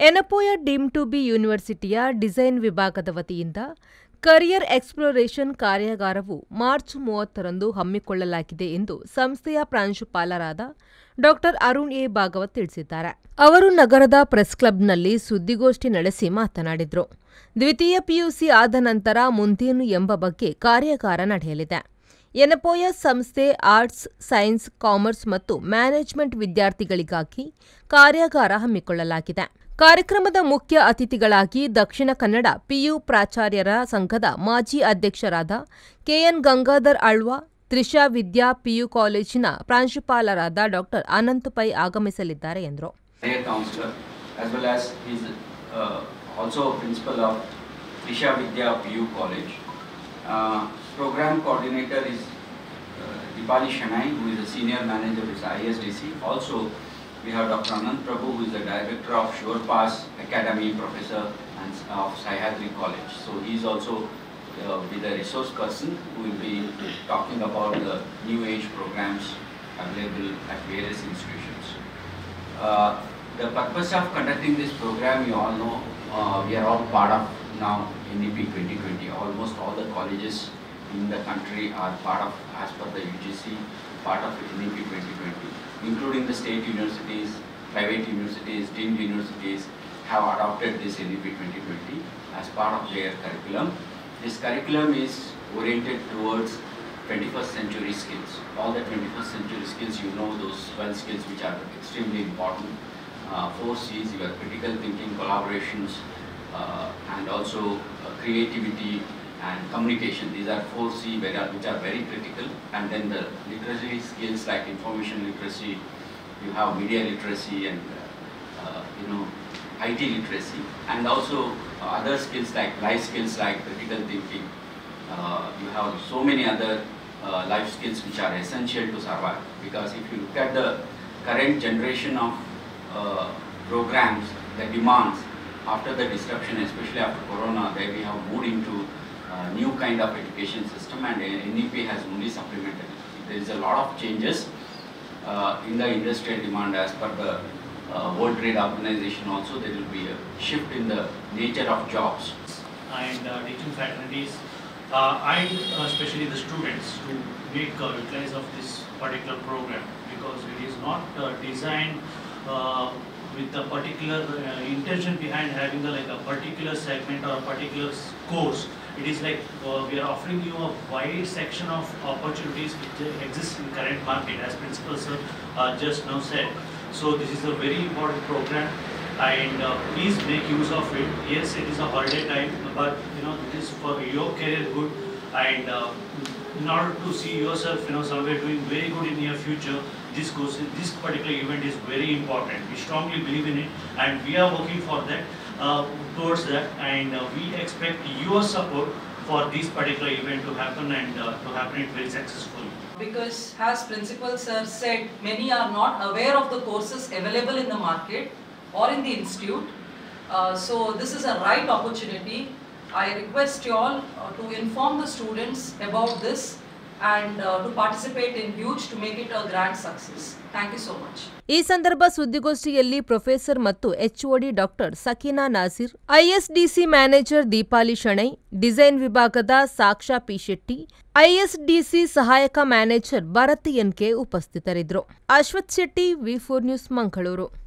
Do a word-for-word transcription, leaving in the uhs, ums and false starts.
Yenepoya deem to be ಯೂನಿವರ್ಸಿಟಿಯ design ವಿಭಾಗದ ವತಿಯಿಂದ ಕರಿಯರ್ ಎಕ್ಸ್‌ಪ್ಲೋರೇಷನ್ ಕಾರ್ಯಾಗಾರವು ಮಾರ್ಚ್ ಮೂವತ್ತರಂದು ಹಮ್ಮಿಕೊಳ್ಳಲಾಗಿದೆ ಎಂದು ಸಂಸ್ಥೆಯ ಪ್ರಾಂಶುಪಾಲರಾದ ಡಾ ಅರುಣ್ ಎ ಭಾಗವತ್ ತಿಳಿಸಿದ್ದಾರೆ. ಅವರು ನಗರದ ಪ್ರೆಸ್ ಕ್ಲಬ್‌ನಲ್ಲಿ ಸುದ್ದಿಗೋಷ್ಠಿ ನಡೆಸಿ ಮಾತನಾಡಿದರು. ದ್ವಿತೀಯ ಪಿಯುಸಿ ಆದ ನಂತರ ಮುಂದೇನು ಎಂಬ ಬಗ್ಗೆ ಕಾರ್ಯಾಗಾರ ನಡೆಯಲಿದೆ. ಎನಪೋಯ ಸಂಸ್ಥೆ ಆರ್ಟ್ಸ್, ಸೈನ್ಸ್, ಕಾಮರ್ಸ್ ಮತ್ತು ಮ್ಯಾನೇಜ್ಮೆಂಟ್ ವಿದ್ಯಾರ್ಥಿಗಳಿಗಾಗಿ ಕಾರ್ಯಾಗಾರ ಹಮ್ಮಿಕೊಳ್ಳಲಾಗಿದೆ. ಕಾರ್ಯಕ್ರಮದ ಮುಖ್ಯ ಅತಿಥಿಗಳಾಗಿ ದಕ್ಷಿಣ ಕನ್ನಡ ಪಿಯು ಪ್ರಾಚಾರ್ಯರ ಸಂಘದ ಮಾಜಿ ಅಧ್ಯಕ್ಷರಾದ ಕೆಎನ್ ಗಂಗಾಧರ್ ಆಳ್ವ, ತ್ರಿಷಾ ವಿದ್ಯಾ ಪಿಯು ಕಾಲೇಜಿನ ಪ್ರಾಂಶುಪಾಲರಾದ ಡಾ ಅನಂತ್ ಪೈ ಆಗಮಿಸಲಿದ್ದಾರೆ ಎಂದರು. Program coordinator is uh, Dipali Shanai, who is a senior manager with I S D C. Also, we have Doctor Anand Prabhu, who is the director of SurePass Academy, professor and of Sahyadri College. So he is also uh, with a resource person who will be talking about the new age programs available at various institutions. Uh, the purpose of conducting this program, you all know, uh, we are all part of now N E P twenty twenty. Almost all the colleges in the country are part of, as per the U G C, part of N E P twenty twenty, including the state universities, private universities, deemed universities have adopted this N E P twenty twenty as part of their curriculum. This curriculum is oriented towards twenty-first century skills. All the twenty-first century skills, you know, those twelve skills which are extremely important. Uh, four C's, your critical thinking, collaborations, uh, and also uh, creativity and communication. These are four C which are very critical. And then the literacy skills like information literacy, you have media literacy and uh, uh, you know I T literacy, and also uh, other skills like life skills like critical thinking. Uh, you have so many other uh, life skills which are essential to survive. Because if you look at the current generation of uh, programs, the demands after the disruption, especially after Corona, there we have moved into Uh, new kind of education system, and N E P has only supplemented it. There is a lot of changes uh, in the industrial demand as per the uh, World Trade Organization. Also, there will be a shift in the nature of jobs. And uh, teaching faculties uh, and uh, especially the students to make uh, utilize of this particular program, because it is not uh, designed uh, with a particular uh, intention behind having a, like a particular segment or a particular course. It is like uh, we are offering you a wide section of opportunities which exist in current market, as Principal Sir uh, just now said. So this is a very important program, and uh, please make use of it. Yes, it is a holiday time, but you know it is for your career good, and uh, in order to see yourself, you know, somewhere doing very good in your future, this course, this particular event is very important. We strongly believe in it, and we are working for that. Uh, towards that, and uh, we expect your support for this particular event to happen and uh, to happen it very successfully. Because as Principal Sir said, many are not aware of the courses available in the market or in the institute. Uh, so this is a right opportunity. I request you all uh, to inform the students about this and uh, to participate in huge to make it a grand success. Thank you so much. ಈ ಸಂದರ್ಭ ಸುದ್ದಿಗೋಷ್ಠಿಯಲ್ಲಿ professor ಮತ್ತು HOD doctor Sakina Nasir, ISDC manager Deepali Shenoy, design ವಿಭಾಗದ Saksha P Shetty, ISDC ಸಹಾಯಕ manager Bharat N K ಉಪಸ್ಥಿತರಿದ್ದರು. Ashwath Shetty, V four news, Mangaluru.